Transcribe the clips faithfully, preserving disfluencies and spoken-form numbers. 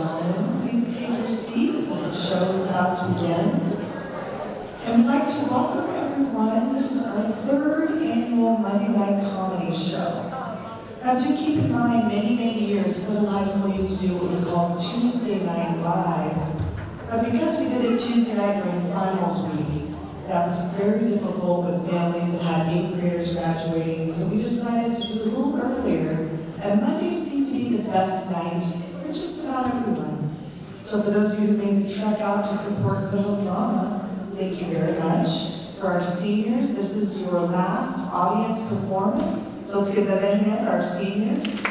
gentlemen, please take your seats as the show is about to begin. And we'd like to welcome everyone. This is our third annual Monday Night Comedy Show. Now do keep in mind, many, many years, Foothill High School used to do what was called Tuesday Night Live. But because we did it Tuesday night during finals week, that was very difficult with families that had eighth graders graduating, so we decided to do it a little earlier. And Mondays seem to be the best night for just about everyone. So for those of you who made the trek out to support Foothill Drama, thank you very much. For our seniors, this is your last audience performance. So let's give them a hand, our seniors.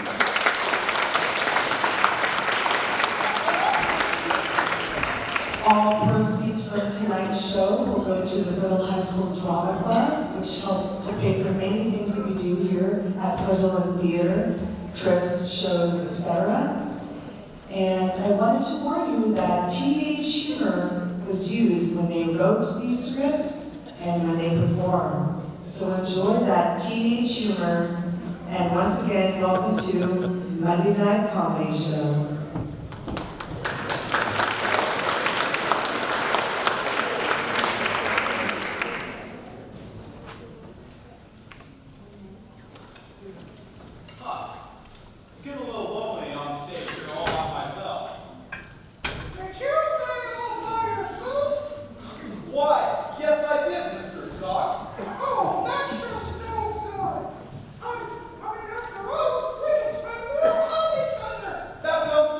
All proceeds from tonight's show will go to the Foothill High School Drama Club, which helps to pay for many things that we do here at Foothill and theater, trips, shows, et cetera. And I wanted to warn you that teenage humor was used when they wrote these scripts and when they perform. So enjoy that teenage humor. And once again, welcome to Monday Night Comedy Show. It's getting a little lonely on stage here all by myself. Did you sing all by yourself? Why? Yes, I did, Mister Sock. Oh, that's just no good. I, I mean, after all, we can spend more time together. That sounds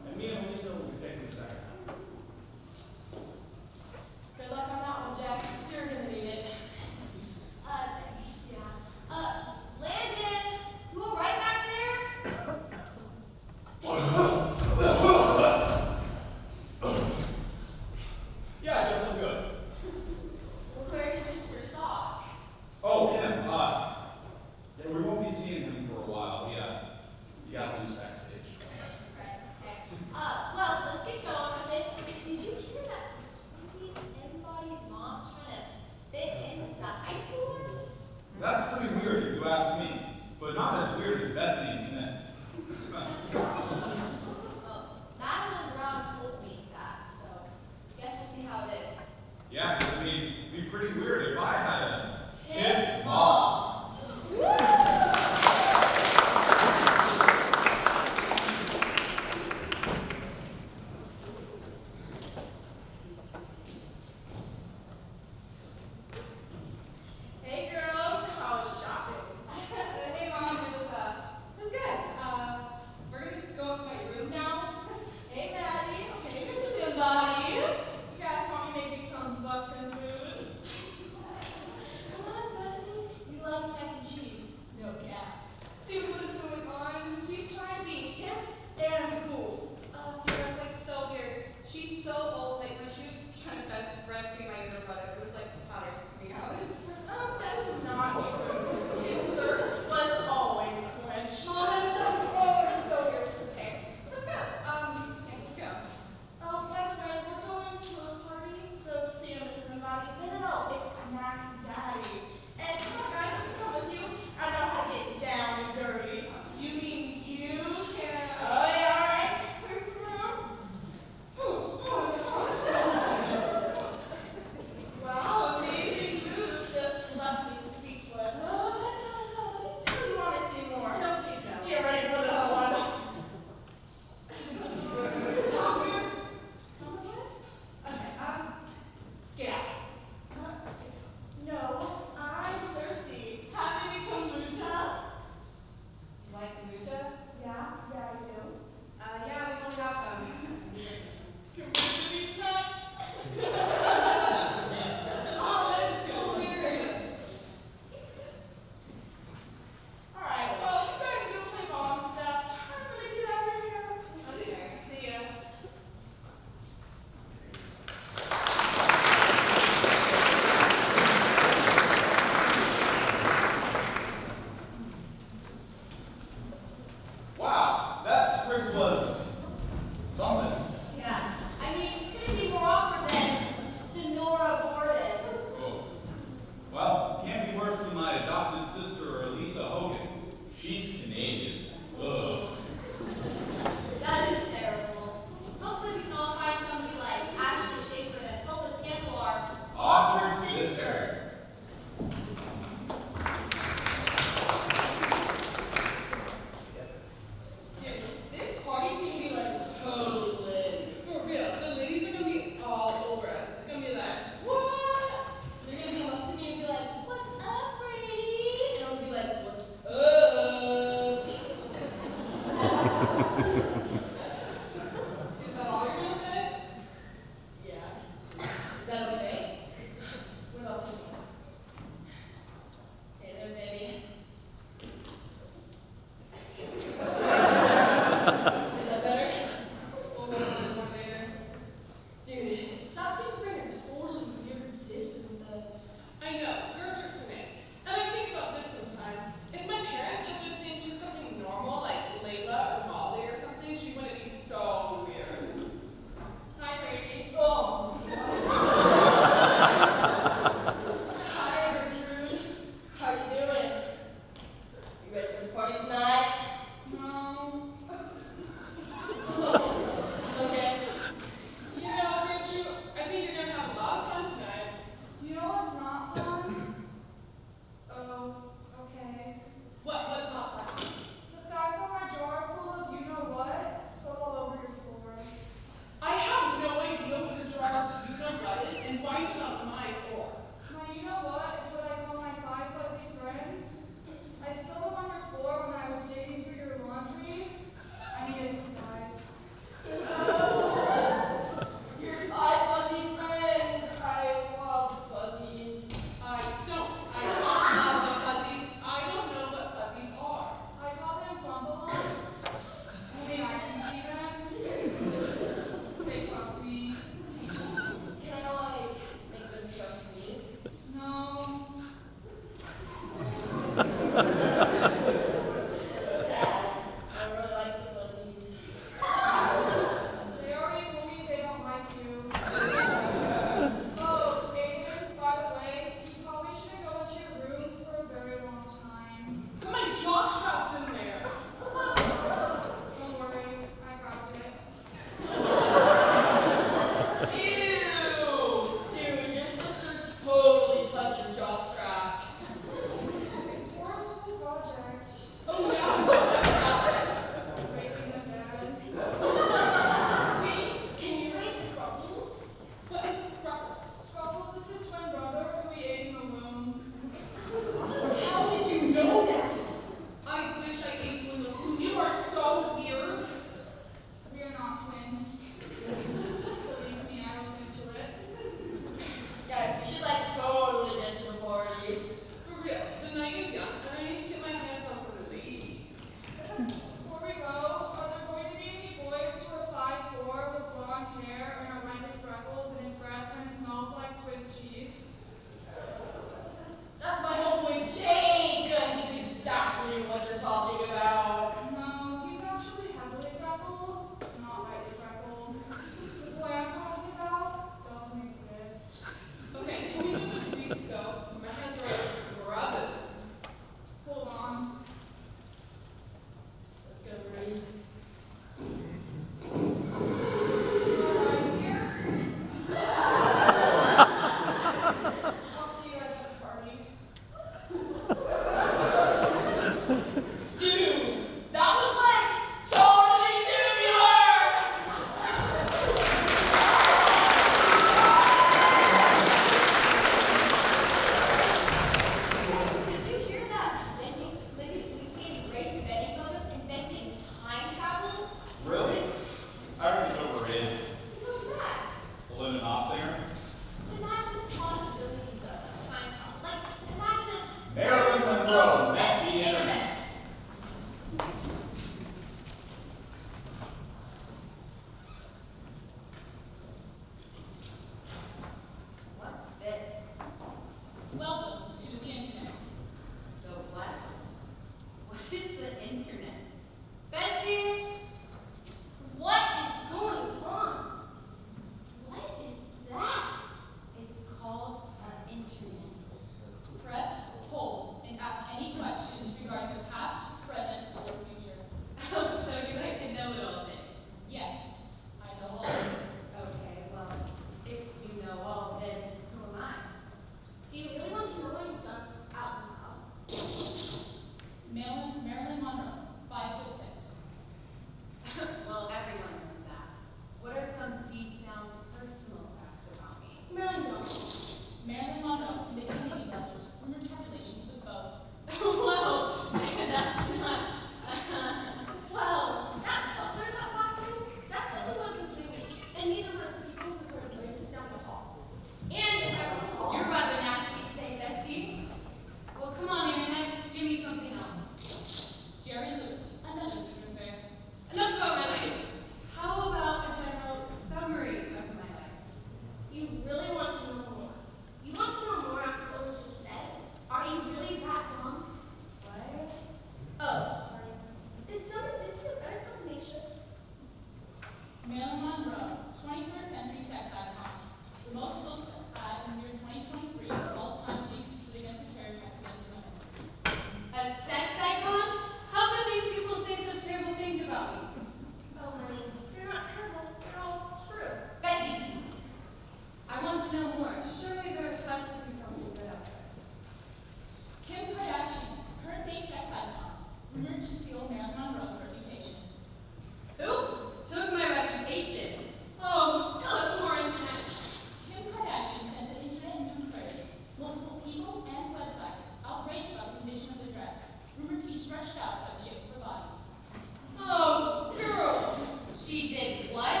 Marilyn Monroe, twenty-third century sex icon. The most looked at in the year twenty twenty-three of all time so against the stereotypes against women. A sex icon? How could these people say such terrible things about me? Oh, honey, they're not terrible. They're all true. Betsy, I want to know more. Surely there has to be something good out there. Kim Kardashian, current day sex icon, rumored to steal Marilyn Monroe's reputation. Who took my reputation? Oh, tell us more, Internet. Kim Kardashian sent an internet inquiries, multiple people and websites, outraged about the condition of the dress, rumored to be stretched out by the shape of her body. Oh, girl. She did what?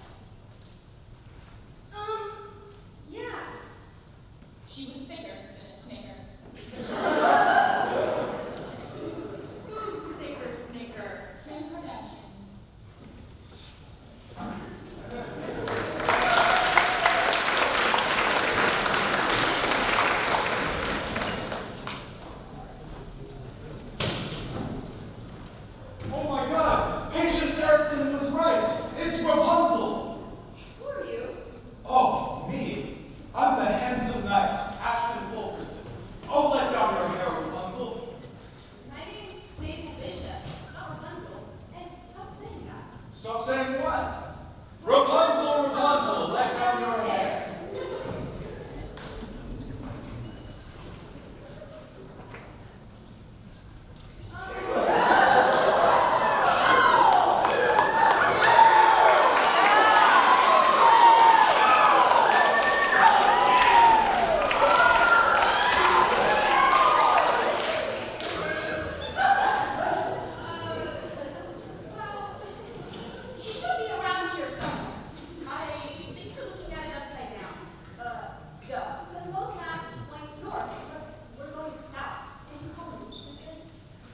Um, yeah. She was thicker than a snicker. Who's thicker, snicker? Kim Kardashian. Oh my God! Patience Erickson was right! It's Rapunzel! Who are you? Oh, me? I'm the handsome knight, Ashton Fulkerson. Oh, let down your hair, Rapunzel. My name's Sable Bishop, not Rapunzel. And stop saying that. Stop saying what? Rapunzel, Rapunzel, let down your hair. Well, she should be around here somewhere. I think you're looking at it upside down. Uh, duh. Because most maps point north, but we're going south. And you call me stupid?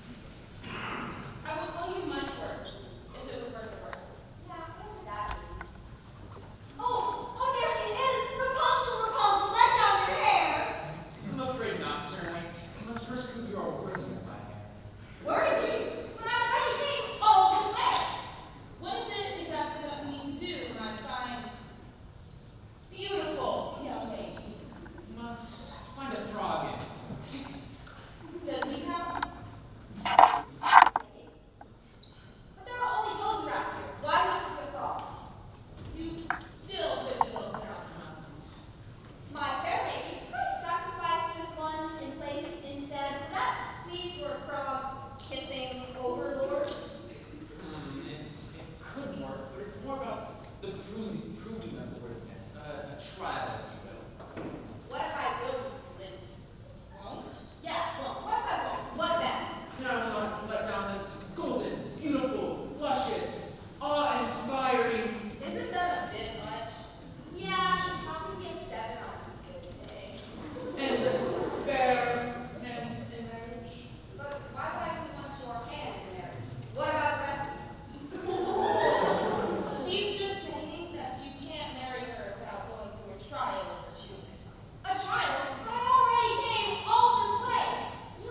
I will call you much worse if it was worth the work. Yeah, whatever that means. Oh, oh, there she is! Rapunzel, Rapunzel, let down your hair! I'm afraid not, Sir Knight. I must first prove you are worthy of my hair. Worthy? But I already came all this way! What is it exactly that we need to do, my fine, beautiful young lady? You must find a frog and kiss it. Does he count? But there are only toads around here. Why must we get frog? You still fit the bill for our My fair lady, could I sacrifice this one in place instead? Would that please your frog kissing overlords? Hmm, it's, it could work, but it's more about the proving, proving of the worthiness. Uh, a trial, if you will. What if I will won't? Won't? Yeah, won't. What if I won't? What then? Now I will not let down this golden, beautiful, luscious, awe-inspiring. Isn't that a bit much? Yeah, she'd probably be a seven on a good day. And fair and in marriage. But why would I be much your hand in marriage? What about the rest of you? She's just saying that you can't marry her without going through a trial of her choosing. A trial? But I already came all this way. You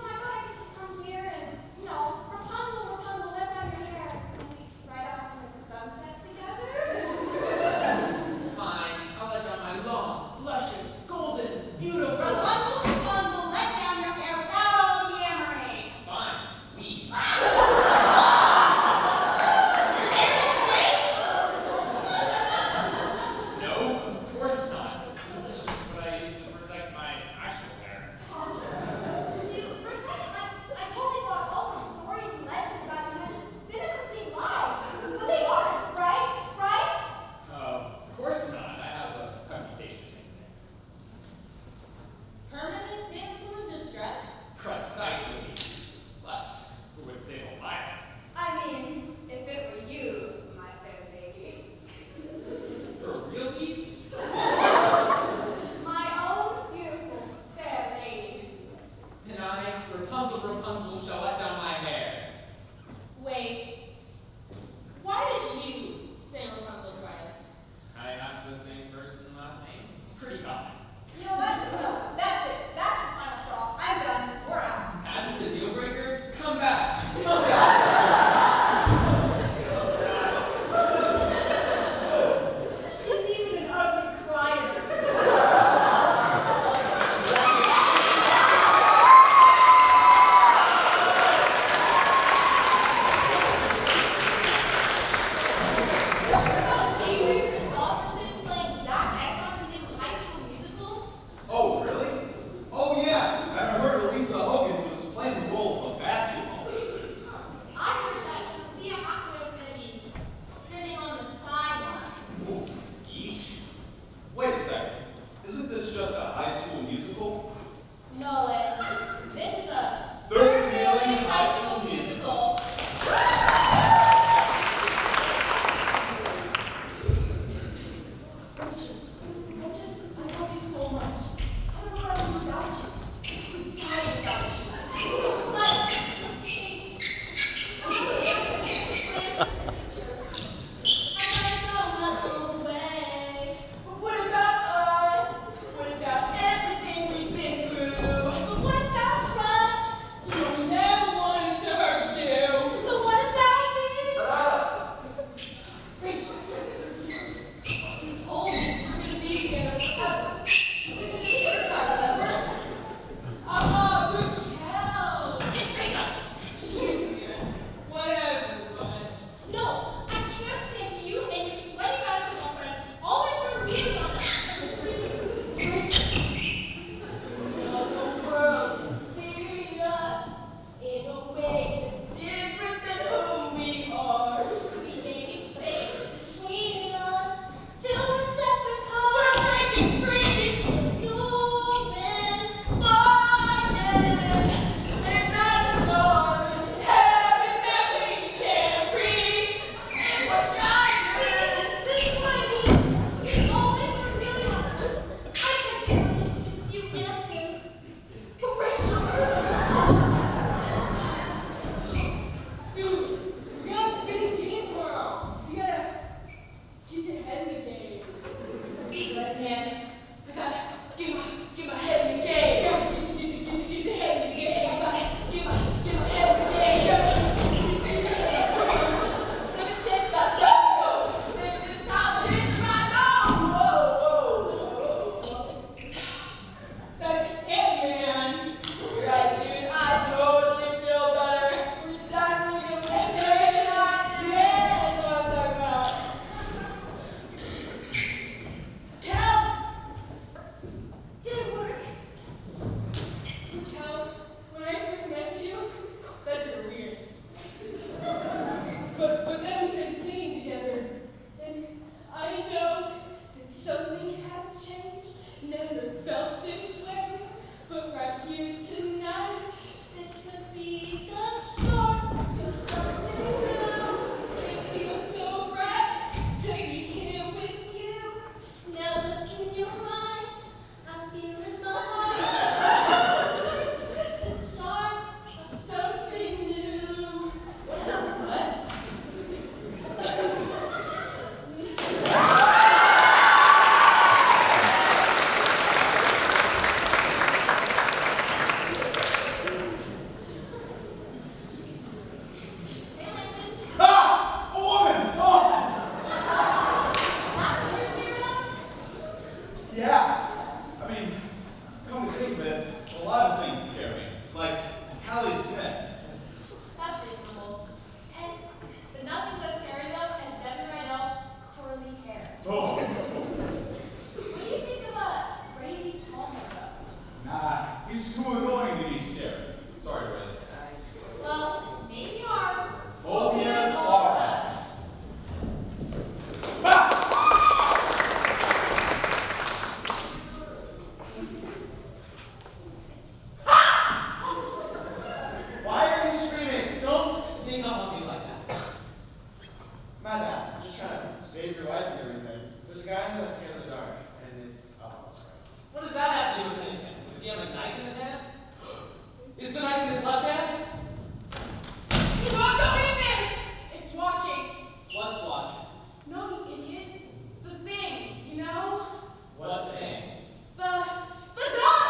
life and everything. There's a guy that's scared of the dark, and it's almost right. What does that have to do with anything? Does he have a knife in his hand? Is the knife in his left hand? You won't go in there! It's watching. What's watching? No, you idiot. The thing, you know? What thing? The, the dog!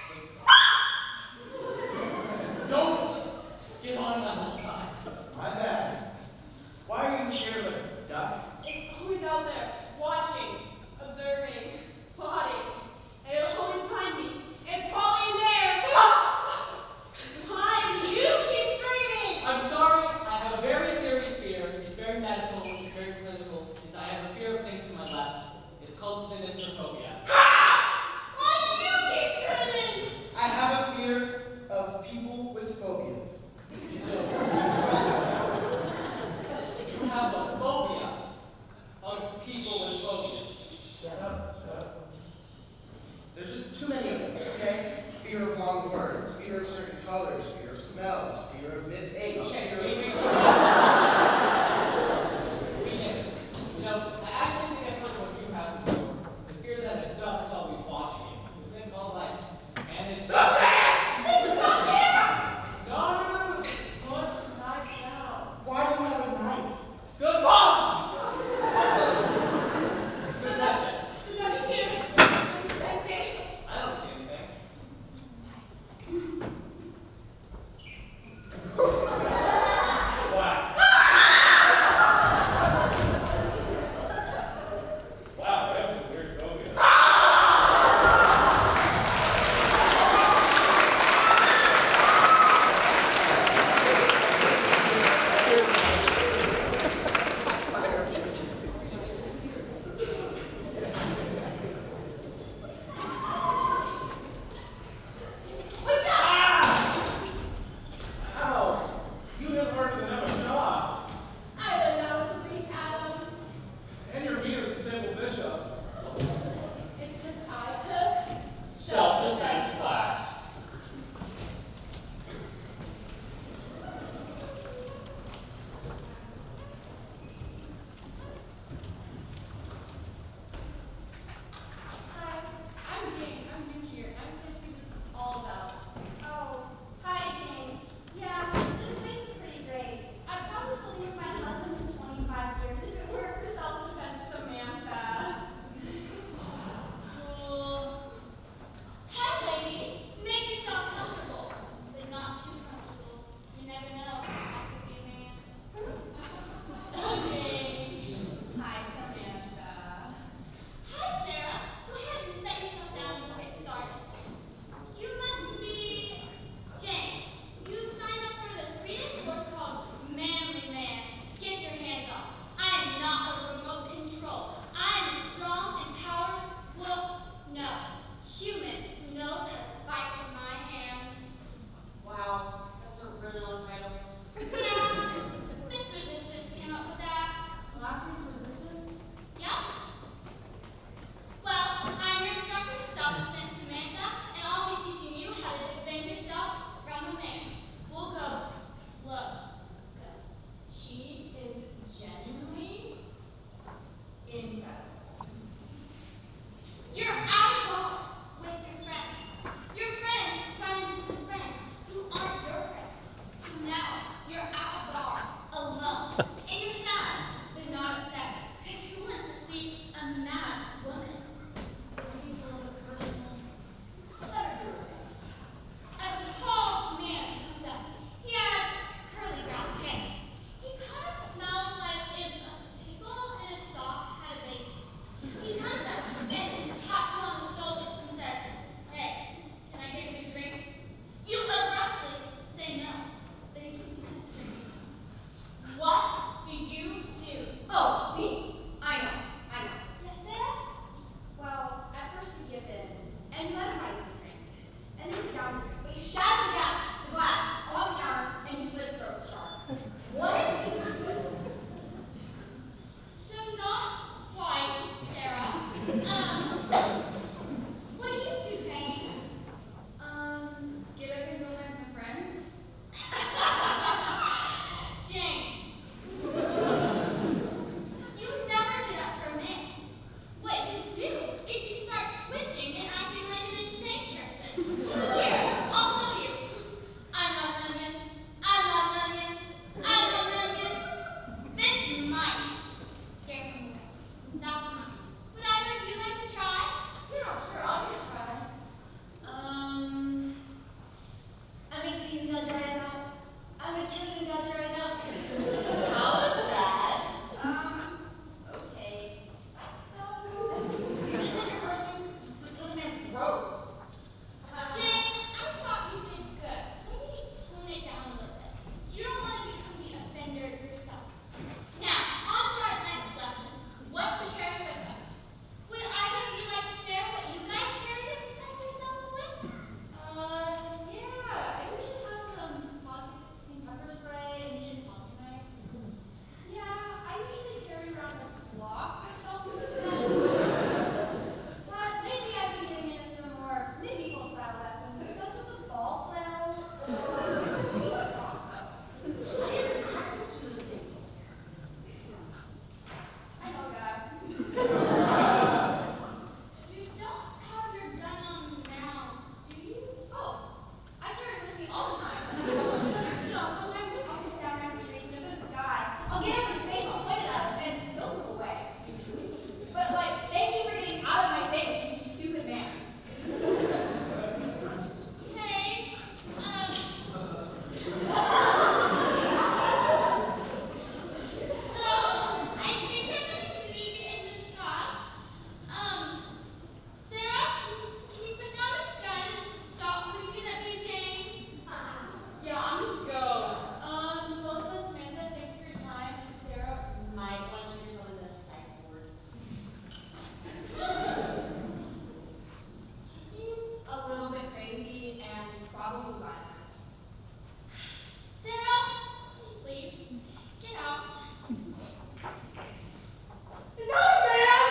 Don't get on my left side. My bad. Why are you scared of a duck? It's always out there, watching, observing, plotting, and it'll always find me. It's probably in there. Behind you, keep screaming! I'm sorry, I have a very serious fear. It's very medical, it's very clinical. It's, I have a fear of things to my left. It's called sinisterphobia. Why do you keep screaming? I have a fear of people with phobias. So, you have a phobia of people with phobias. Shut up, shut up. There's just too many of them, okay? Fear of long words, fear of certain colors, fear of smells, fear of Miss H, Okay, fear wait, of... wait, wait. We get it. You know, I actually think I've heard what you have before. The fear that a duck's always watching you. This thing called life. And it's... Stop it! It's not here! No, no, no, no. Put the knife down. Why do you have a knife? Good mom! The duck, the duck is here. I can sense it. I don't see anything. Why You don't have your gun on now, do you? Oh, I carry it with me all the time. Because, you know, sometimes I'll just down around the streets and if there's a guy, I'll get him in his face, I'll point it at him, and he'll move away. But, like, thank you for getting out of my face, you stupid man. Hey, um, so I think I'm going to read it in this box. Um, Sarah, can you, can you put down a gun and stop pointing at me, Jane? Yeah, I'm gonna go. Um, Sullivan, Samantha, take your time. And Sarah might want to check yourself in the sideboard. She seems a little bit crazy and probably violent. Sarah, please leave. Get out. Is that a man?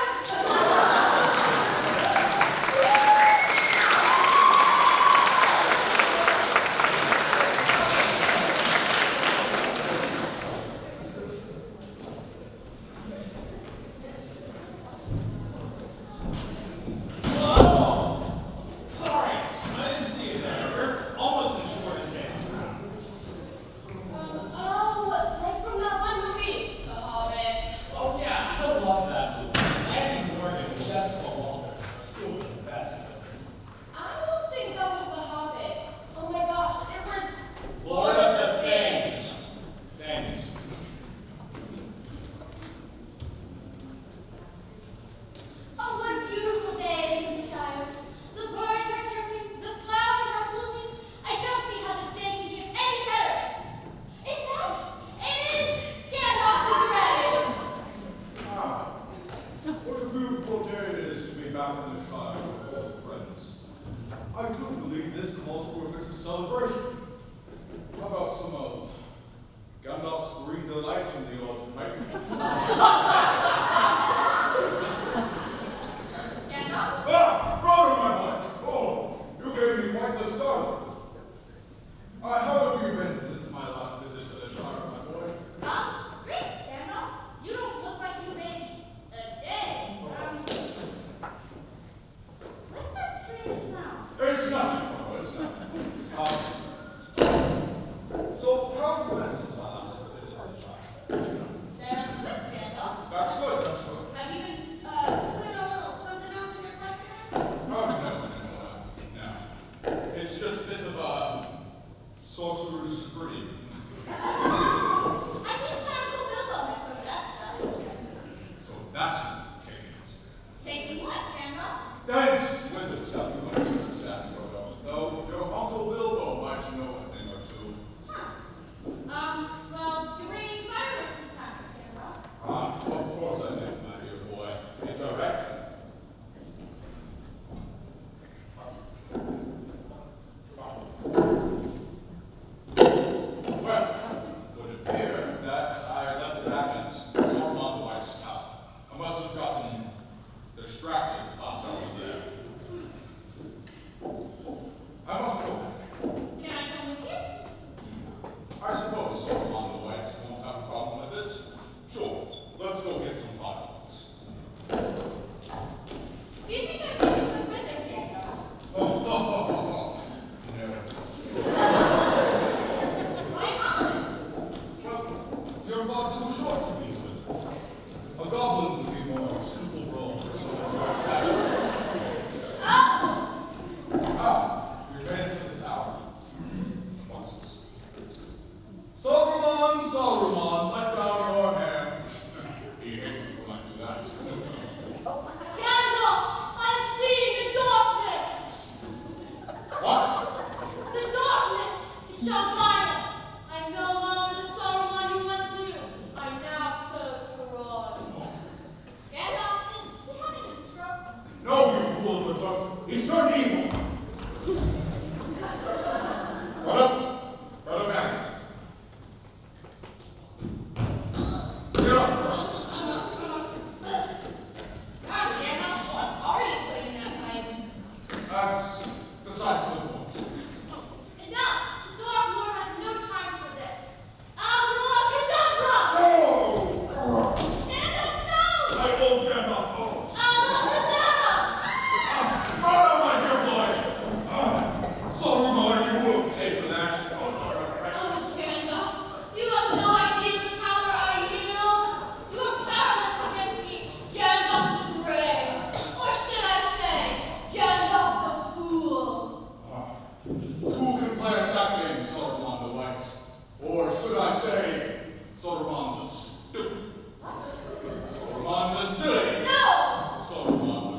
Oh! Sorry, I didn't see you there. You're almost as short as Dan. Um, oh, like from that one movie, The Hobbit. Oh yeah, I love that movie. Andy Morgan and Jessica Walter. Two of the best. I don't think that was The Hobbit. Oh my gosh, it was Lord of the Things. Things. Oh, what a beautiful day it is in the Shire. The birds are chirping, the flowers are blooming. I don't see how this day can get any better. Is that? It is Gandalf the Grey. Ah, what a beautiful day it is to be back in the Shire with old friends. I do believe this calls for a bit of celebration. How about some of Gandalf's green delight in the old pipe? Gandalf. Ah, brother, my boy! Oh, you gave me quite the start. Uh, how have you been since my last visit to the Shire, my boy? Um, great, Gandalf. You don't look like you've aged a day. Um, what's that strange smell? It's nothing, brother, it's nothing. Um, so, how have you been since I last visited the Shire? Sarah, good, Gandalf. That's good, that's good. Have you been, uh, putting a little something else in your front there? Oh, no, no, no, no. It's just bits of a sorcerer's scream. I think my Uncle Bilbo has some of that stuff. So that's who's taking it. Taking what, Gandalf? That's wizard stuff you might understand, Frodo. Though your Uncle Bilbo might know a thing or two. Huh. Um, well, you're raining fireworks this time, Gandalf. Ah, of course I did, my dear boy. It's a Rex. Well, it would appear that I left it back at Saruman the White Scout. I must have gotten distracted whilst I was there. I must go back. Can I come with you? I suppose Saruman the White won't have a problem with it. Sure, let's go get some fireworks. Do you think I'd be a good wizard, Gandalf? Oh, oh, oh, oh, oh. No. Why not? Well, you're far too short to be a wizard. A goblin would be more simple role for someone your stature. Oh! Ah, you're headed to the tower. What's this? Saruman, Saruman, let down your hair. He hates it when I do that. Gandalf, I've seen the darkness. What? The darkness, it shall blind us. I am no longer the Saruman you once knew. I now serve Sauron. Gandalf, is he having a stroke? No, you fool of a duck. He's turned evil. Brother, brother Magnus. Get up, brother. Gosh, Gandalf, what are you putting in that pipe? That's besides the point. Enough! The Dark Lord has no time for this. Abracadabra! Oh! Gandalf, no! I that old Gandalf owns. I'll look at them! Right on, my dear boy. Ah, Saruman, you will pay for that. Oh, darn it. Oh, Gandalf, you have no idea the power I wield. You are powerless against me, Gandalf the Grey. Or should I say, Gandalf the Fool? Ah, who can play at that game, Saruman the White? Or should I say, Saruman the Stupid? What? Saruman the Silly? No! Saruman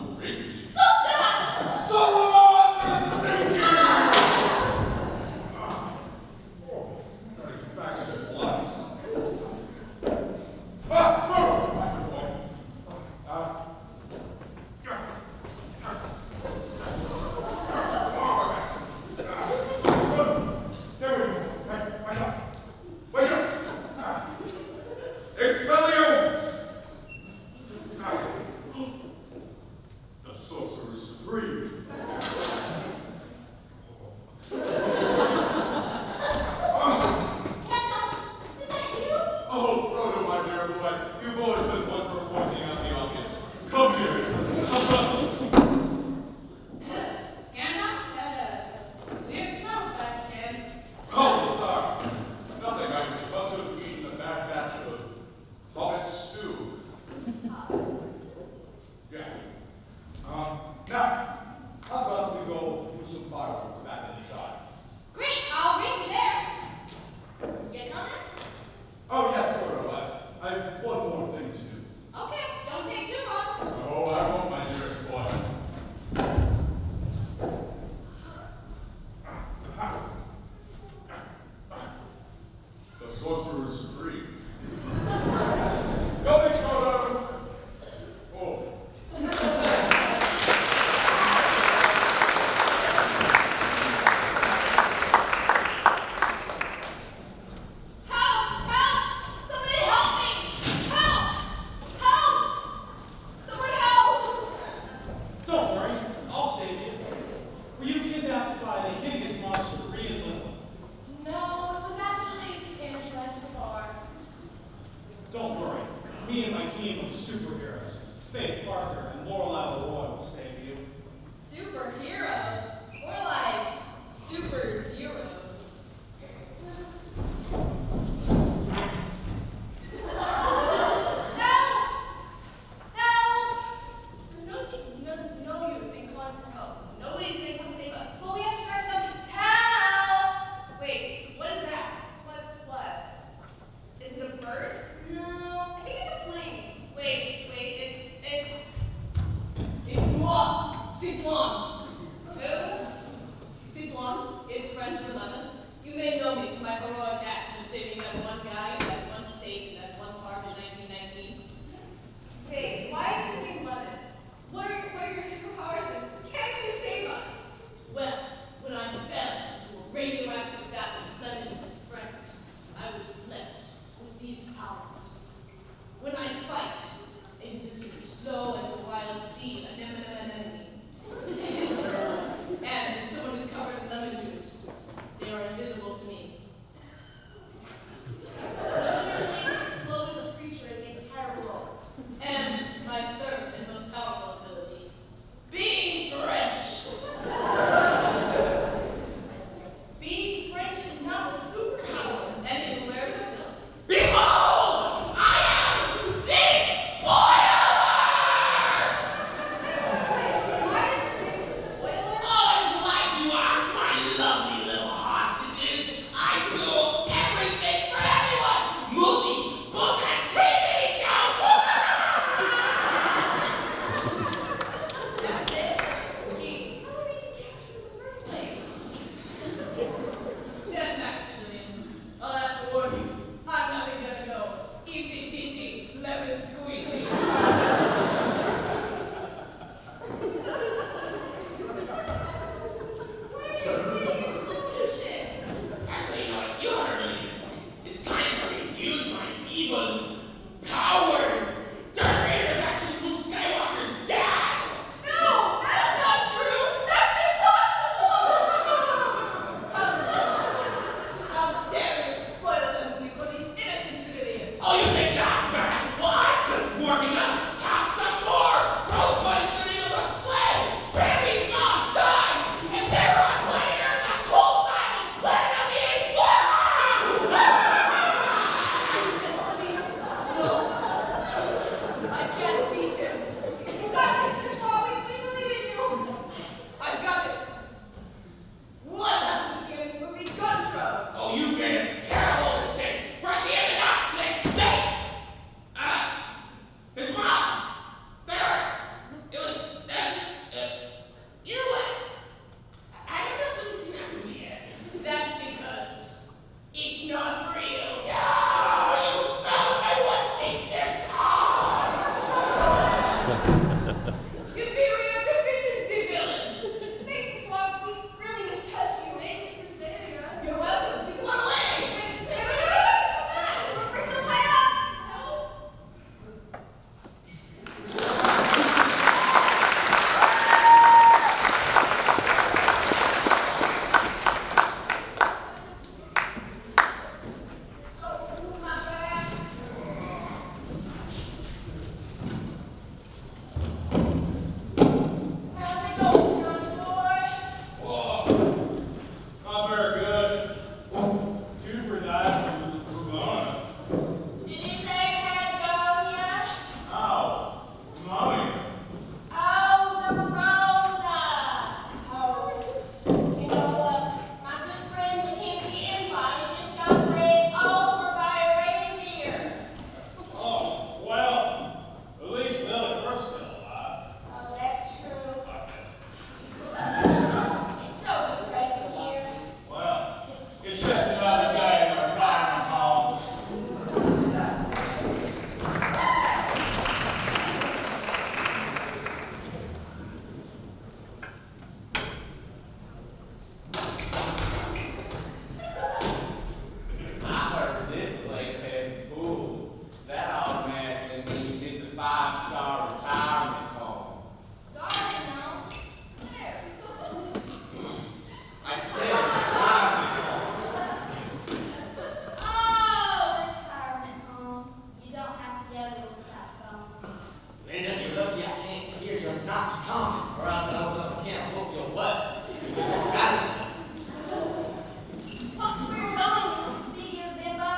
must not be common, or else I open up a can of whoop your butt. Got it? Watch where you're going, big ear bimbo.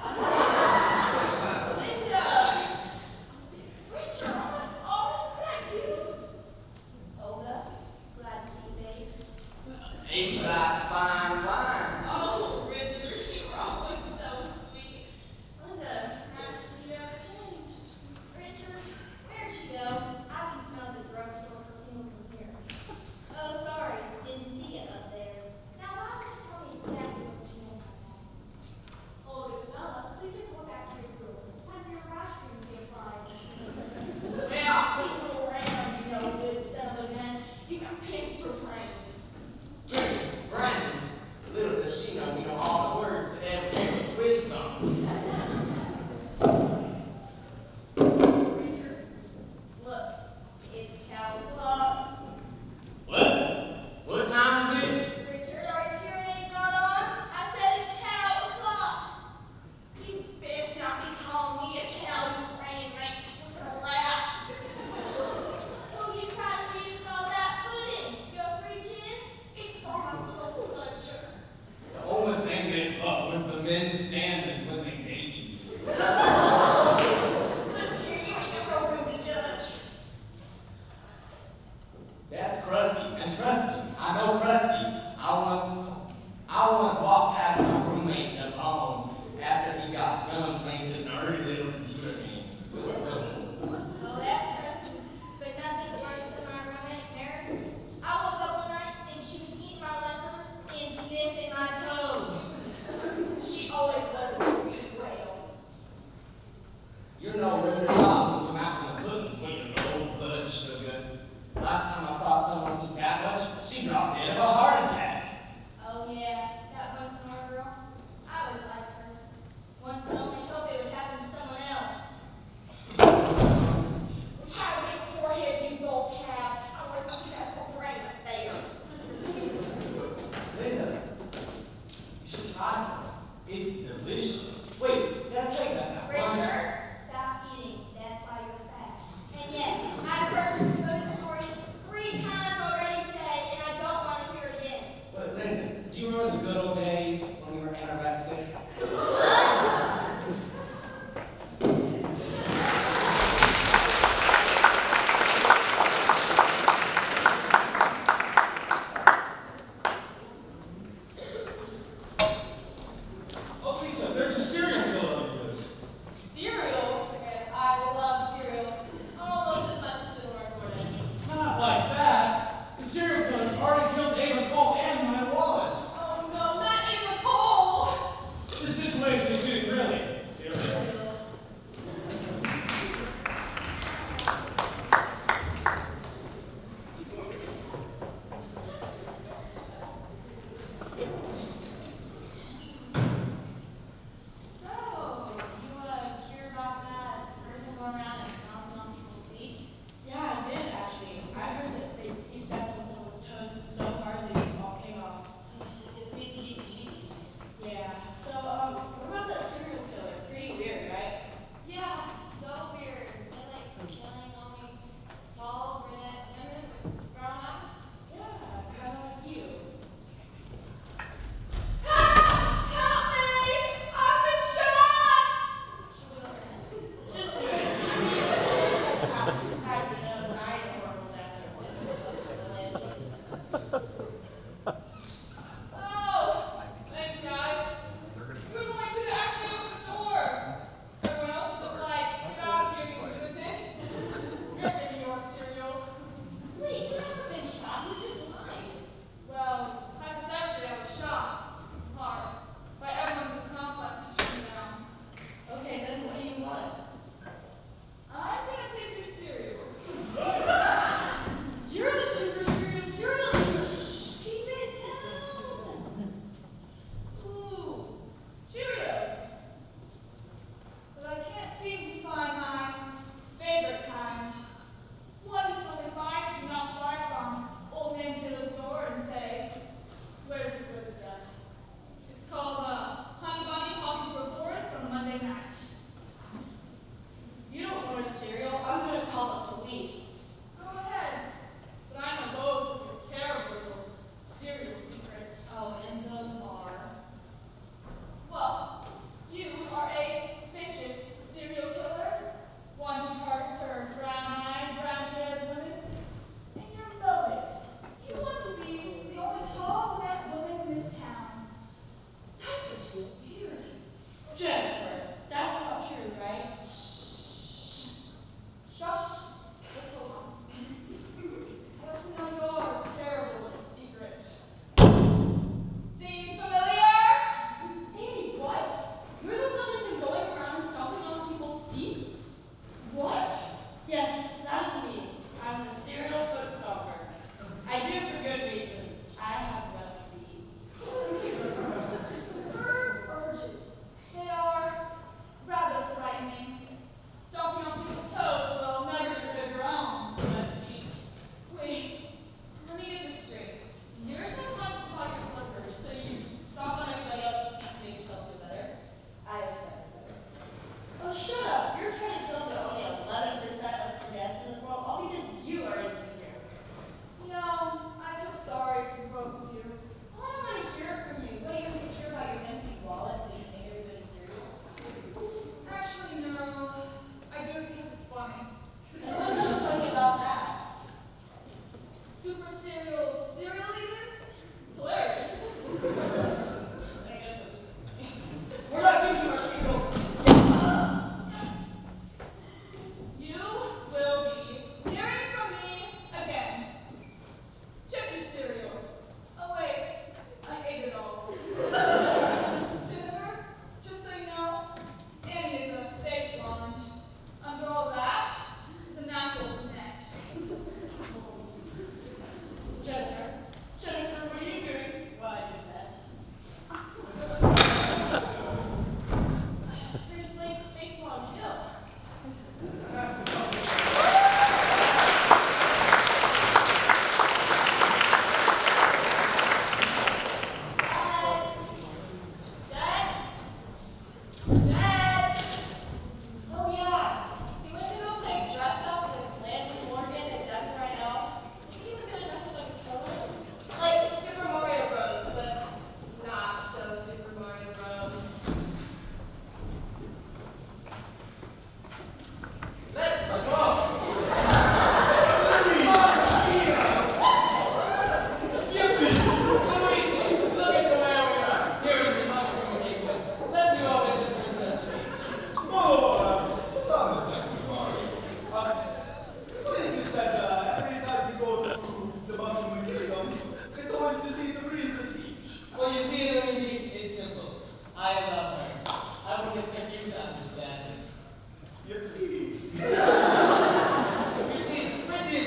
Linda! Richard, I'm a stars. Is that you? Olga, glad to see you, age. Age that fine wine. Oh, Richard, you were always so sweet. Linda, nice to see you ever changed. Richard, where'd she go? I can smell the drugstore perfume.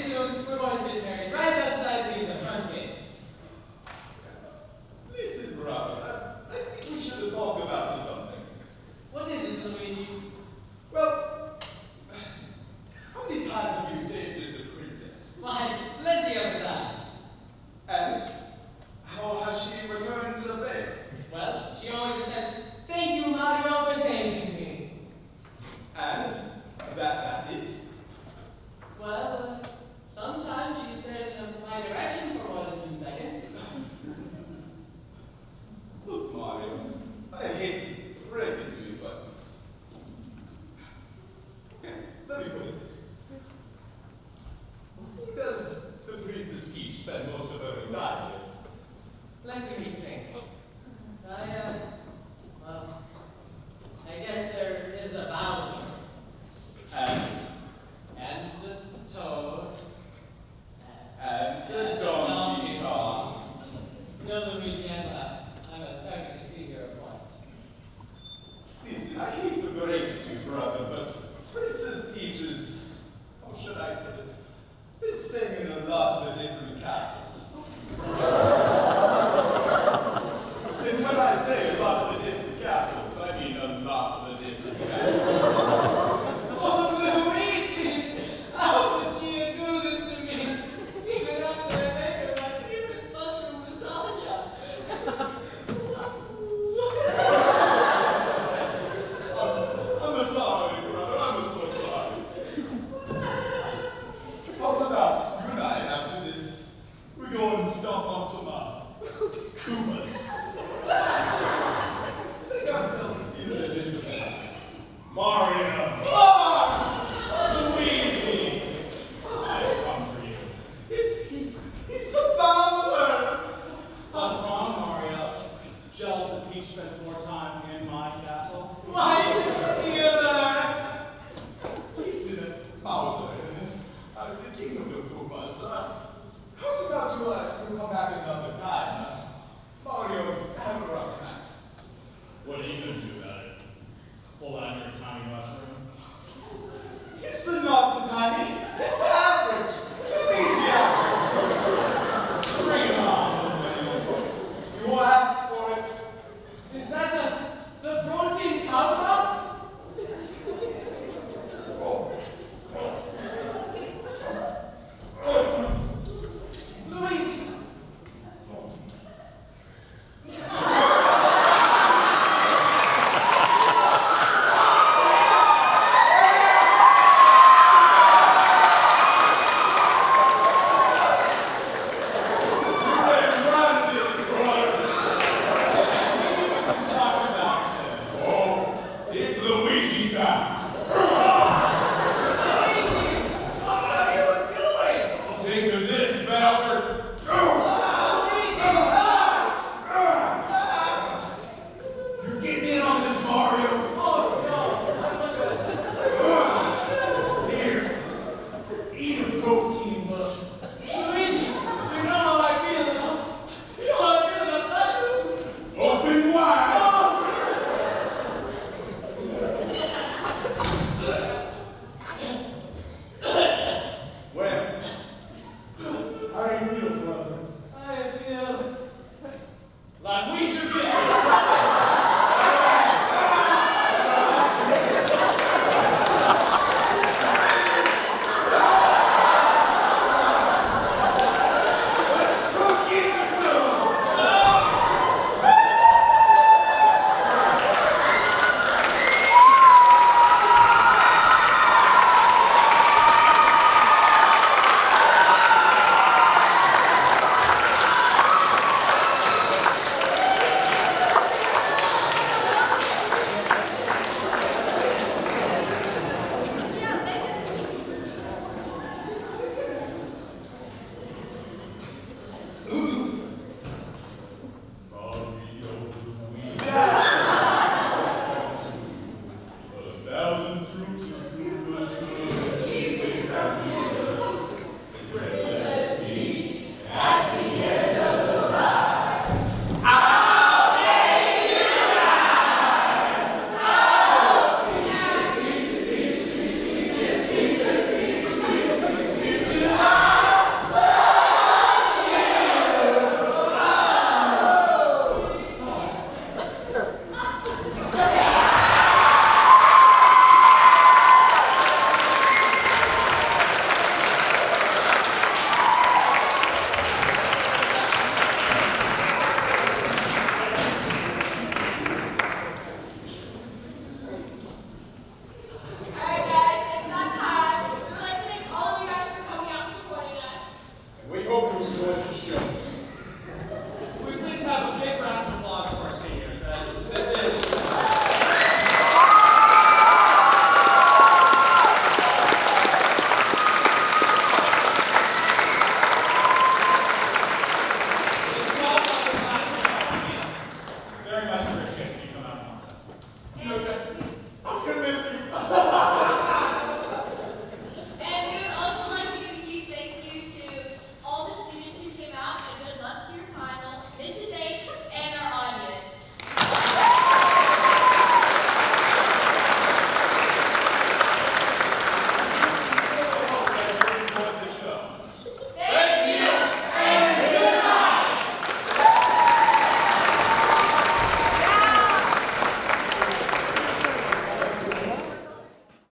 soon. We're going to get married right outside these front gates. Listen, brother, I, I think we should talk about something. What is it, Luigi? Well, how many times have you saved the princess? Why, plenty of times. And how has she returned to the favor? Well, she always says, thank you, Mario, for saving me. And that that's it? Well, uh, sometimes she stares in my direction for more than two seconds. Look, Mario, I hate to break it to you, but let me put it this way. Who does the Princess Peach spend most of her time with? Let me think. I, uh, well, I guess there is a Bowser. And, And the Toad. and the Donkey Kong. You know, Luigi, I'm, uh, I'm uh, starting to see your point. Listen, I hate to break it to you, brother, but Princess Peach is, how should I put it, been staying in a lot of the different castles. And when I say a lot of the different castles, I mean a lot of the different castles. Oh, Luigi! How could you do this to me? Even after I made her my famous mushroom lasagna. I'm, so, I'm sorry, brother, I'm so sorry. How's about you and I, after this, we go and stomp on some uh, Koopas. Make ourselves feel a little better. Mario! Ah! Luigi! I've come for you. He's, he's, he's the Bowser! What's wrong, Mario? Jealous that Peach spends more time in my castle? My dear! He's in a Bowser, uh, the king of the Koopas. Uh, how's about you, uh, you come back another time? Uh, Mario's had a rough night. What are you going to do about it? Pull out your tiny mushroom? It's the not the tiny, it's the average. The Luigi average. Bring it on, Luigi. You asked for it. Is that a, the protein powder? Oh. Luigi! Talk about this. Oh, it's Luigi time. Luigi! What are you doing? Think of this, Bowser. You get in on this, Mario. Oh, no, I'm not good. Here, eat a protein